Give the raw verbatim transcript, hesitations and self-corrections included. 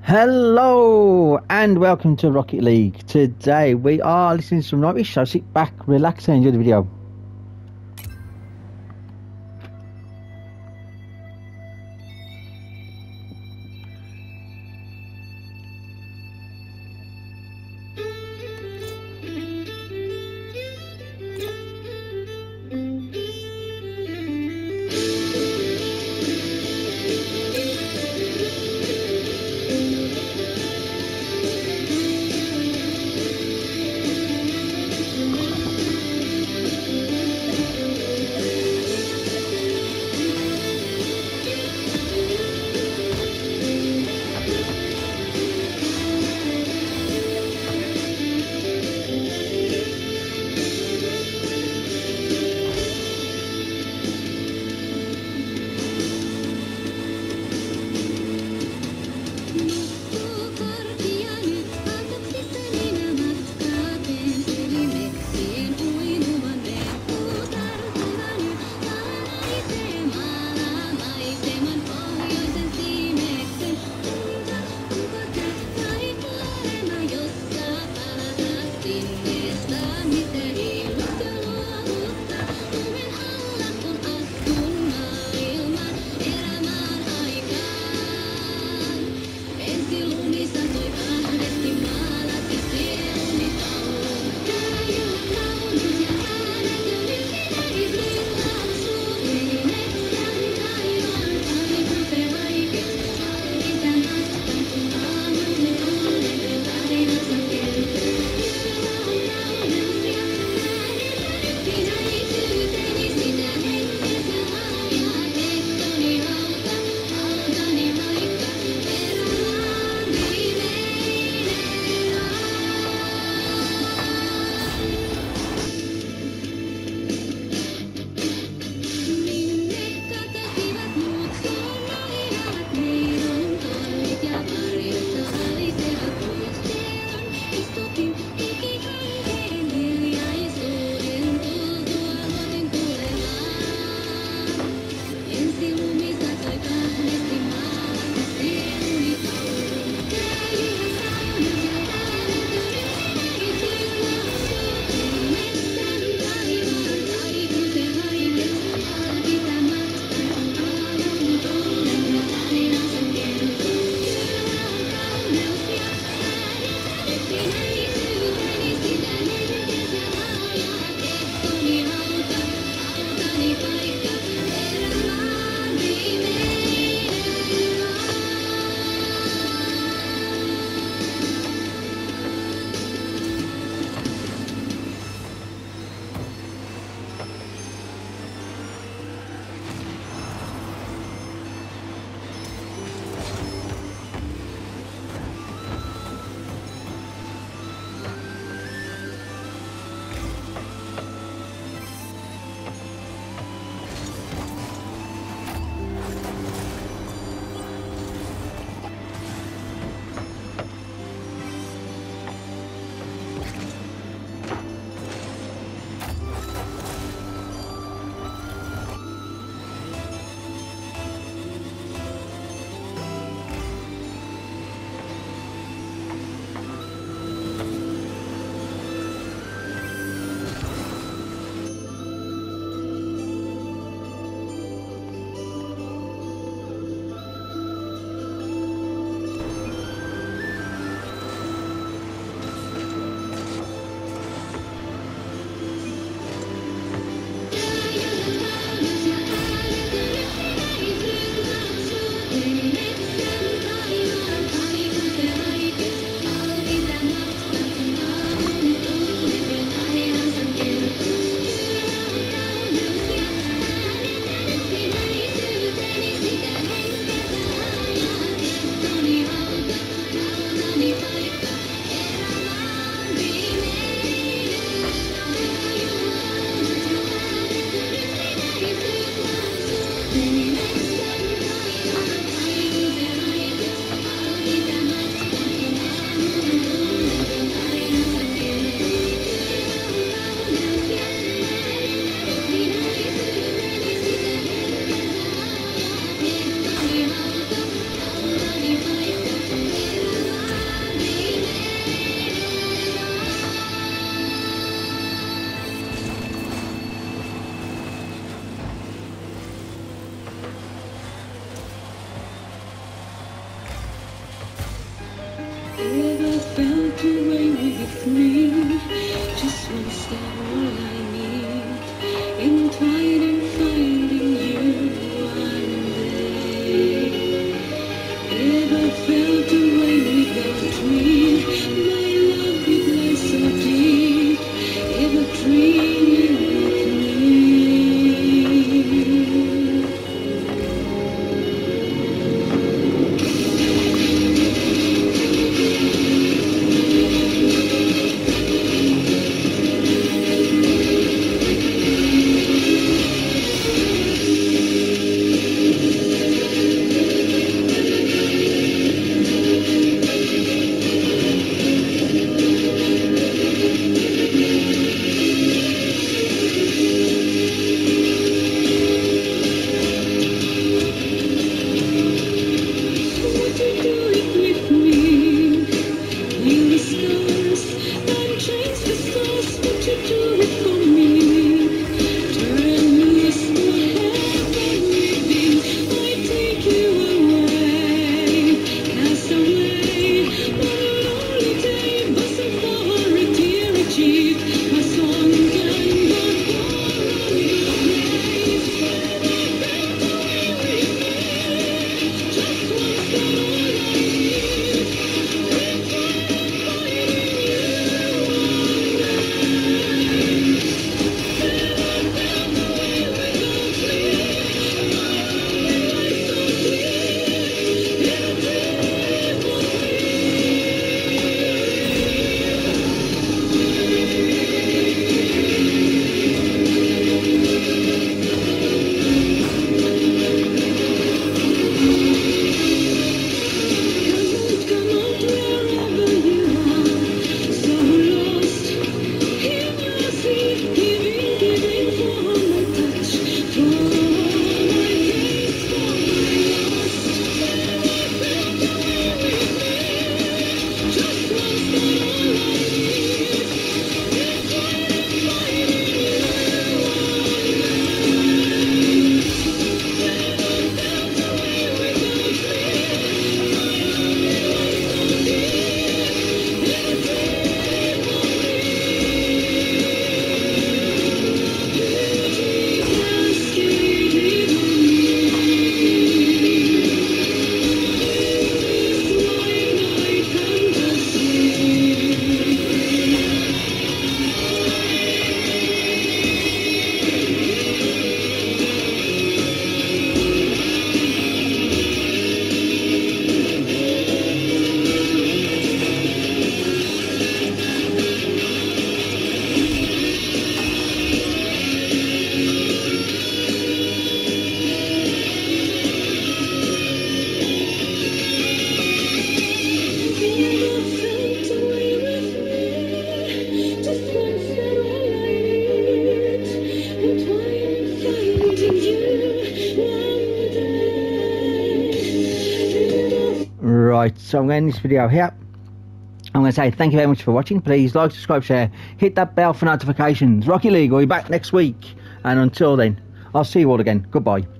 Hello and welcome to Rocket League. Today we are listening to some Nightwish, so sit back, relax and enjoy the video. Ever felt away with me? Just one step, all I need. Entwined in finding you one day. Ever felt away without me? My love, it lies so deep. Ever dreaming of me? Right, so I'm going to end this video here. I'm going to say thank you very much for watching. Please like, subscribe, share, hit that bell for notifications. Rocket League will be back next week, and until then, I'll see you all again. Goodbye.